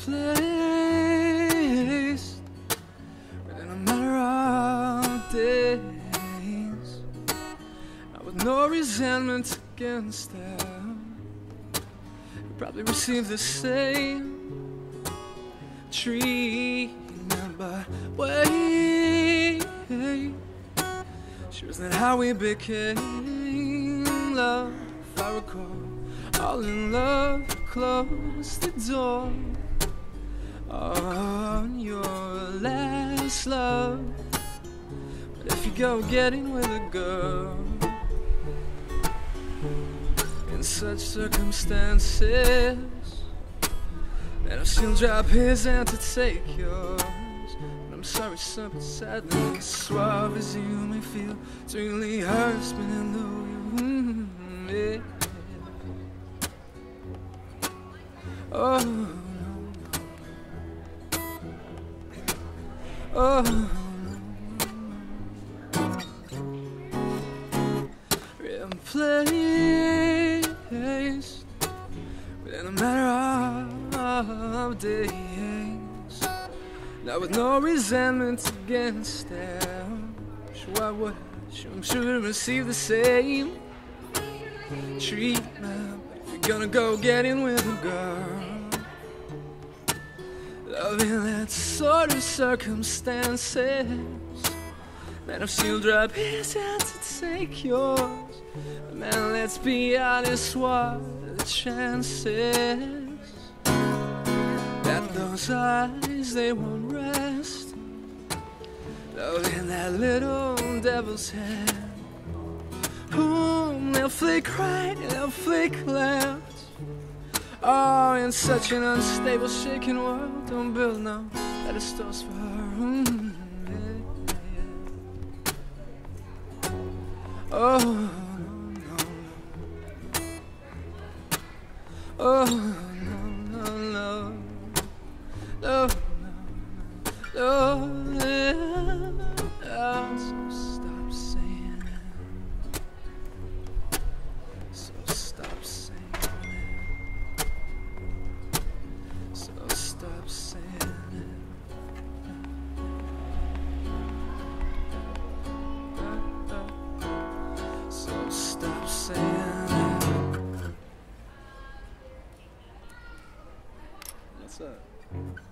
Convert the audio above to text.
placed within a matter of days, now with no resentment against them. You probably received the same treatment, but wait, sure is that how we became love? If I recall, all in love, close the door on your last love. But if you go getting with a girl in such circumstances, then I'll still drop his hand to take yours. And I'm sorry, son, but sadly, as suave as you may feel, it's really hurts me in the yeah. Oh, no. Oh, no. Replaced within a matter of days, now with no resentment against them. Sure, I would, I'm sure I receive the same treatment. If you're gonna go get in with a girl, loving that sort of circumstances, then I've still dropped his hand to take yours. But man, let's be honest, what are the chances that those eyes, they won't rest, loving that little devil's head, whom they'll flick right and they'll flick left. Oh, in such an unstable, shaken world, don't build no pedestals for her. Oh, no, no, no. Oh, no, no, no. No, no, no, no. So stop saying it. So stop saying it. So stop saying it. So stop saying it. What's up?